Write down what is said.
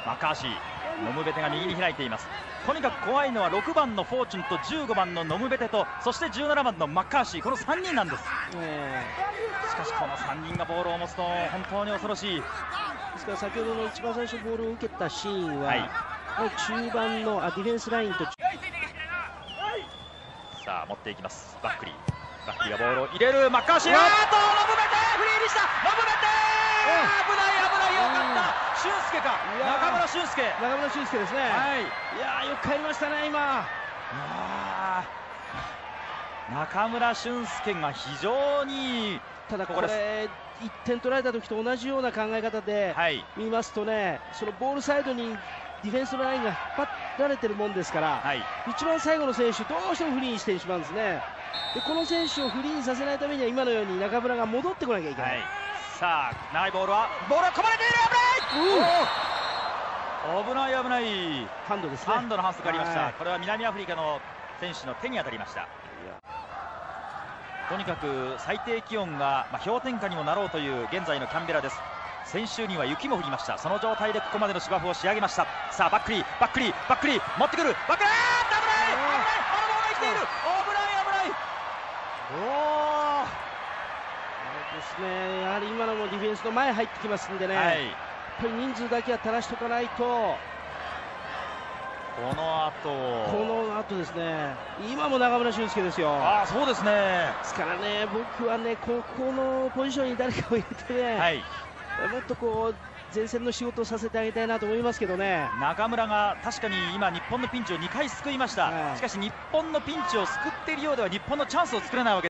マッカーシー、ノムベテが右に開いています。とにかく怖いのは6番のフォーチュンと15番のノムベテと、そして17番のマッカーシー、この3人なんです。しかしこの3人がボールを持つと本当に恐ろしい。 ですから先ほどの一番最初ボールを受けたシーンは、中盤のディフェンスラインと、 さあ持っていきます。バックリーがボールを入れる。マッカーシー、ノムベテフリーにした。ノムベテ危ないよかった。俊介か、中村俊輔ですね。いやー、よく帰りましたね今。 中村俊輔が非常に、 ただこれ1点取られた時と同じような考え方で見ますとね、そのボールサイドにディフェンスのラインが引っ張られてるもんですから、一番最後の選手どうしてもフリーにしてしまうんですね。でこの選手をフリーにさせないためには今のように中村が戻ってこなきゃいけない。 さあ長いボールはこぼれている。危ない。 ハンドですね。 ハンドの反則がありました。これは南アフリカの選手の手に当たりました。とにかく最低気温が氷点下にもなろうという現在のキャンベラです。先週には雪も降りました。その状態でここまでの芝生を仕上げました。さあバックリー持ってくる。バックリー、危ない。あのボールが生きている。危ない。 ですね、やはり今のもディフェンスの前入ってきますんでね、やっぱり人数だけは垂らしとかないと。この後ですね、今も中村俊輔ですよ。 そうですね。 ですからね、僕はね、ここのポジションに誰かを入れてね、もっとこう前線の仕事をさせてあげたいなと思いますけどね。 中村が確かに今日本のピンチを2回救いました。しかし日本のピンチを救っているようでは日本のチャンスを作れないわけです。